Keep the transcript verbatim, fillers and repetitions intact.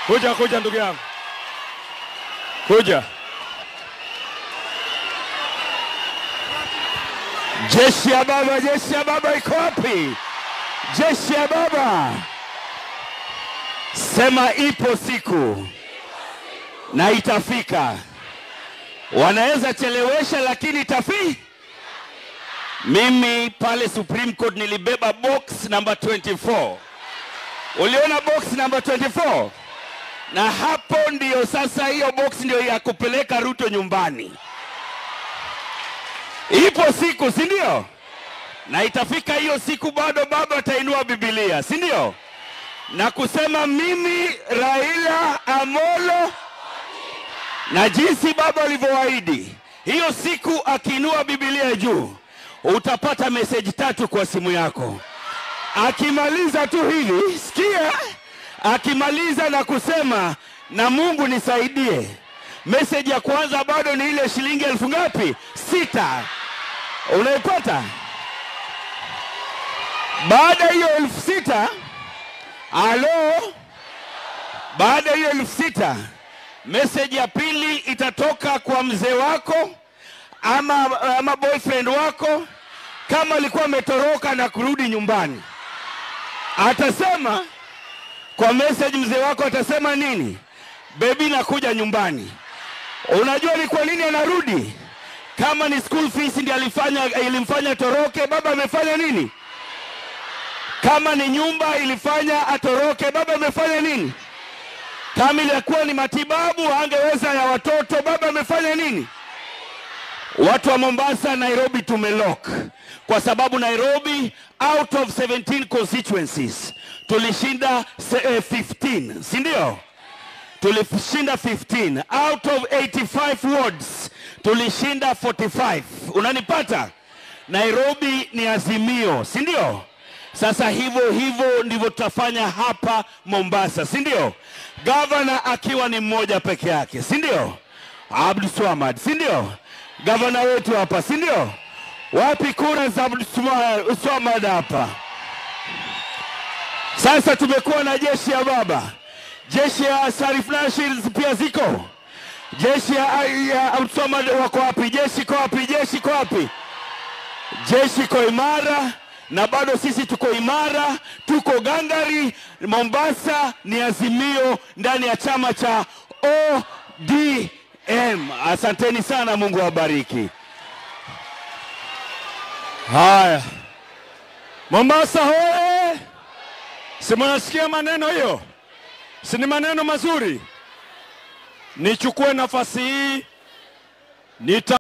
Kuja kuja ndugu yangu. Kuja. Jeshi ya baba, jeshi ya baba iko wapi? Jeshi ya baba. Sema ipo siku na itafika. Wanaweza chelewesha lakini itafi. Mimi pale Supreme Court nilibeba box number twenty-four. Uliona box number twenty-four? Na hapo ndio sasa hiyo box ndio ya kupeleka Ruto nyumbani. Ipo siku, si ndio? Na itafika hiyo siku bado baba atainua Biblia, si ndio? Na kusema mimi Raila Amolo na jinsi baba alivyoahidi. Hiyo siku akiinua Biblia juu, utapata message tatu kwa simu yako. Akimaliza tu hivi, sikia, akimaliza na kusema na Mungu nisaidie. Message ya kwanza bado ni ile shilingi elfu ngapi? Sita. Unaipata? Baada hiyo elfu sita, alo, baada hiyo elfu sita, message ya pili itatoka kwa mzee wako ama, ama boyfriend wako kama alikuwa ametoroka na kurudi nyumbani. Atasema kwa message mzee wako atasema nini? Baby nakuja nyumbani. Unajua ni kwa nini anarudi? Kama ni school fees ndiye alifanya ilimfanya toroke, baba amefanya nini? Kama ni nyumba ilifanya atoroke, baba amefanya nini? Kama ilikuwa ni matibabu angeweza ya watoto, baba amefanya nini? Watu wa Mombasa, Nairobi tumelock. Kwa sababu Nairobi out of seventeen constituencies tulishinda fifteen, si ndio? Tulishinda fifteen. Out of eighty-five wards tulishinda forty-five. Unanipata? Nairobi ni Azimio, si ndio? Sasa hivyo hivyo ndivyo tutafanya hapa Mombasa, si ndio? Governor akiwa ni mmoja peke yake, si ndio? Abdul Swamad, si ndio? Governor wetu hapa, si ndio? Wapi kura za Abdul Swamad hapa? Sasa tumekuwa na jeshi ya baba. Jeshi ya Sharif Nassir pia ziko. Jeshi ya, ya Abdul Swamad wako wapi? Jeshi kwa wapi? Jeshi kwa wapi? Jeshi kwa imara. Na bado sisi tuko imara, tuko gangari. Mombasa ni Azimio ndani ya chama cha O D M. Asanteni sana, Mungu awabariki. Haya. Mombasa hoye! Si mnasikia maneno hiyo? Si ni maneno mazuri? Nichukue nafasi hii nita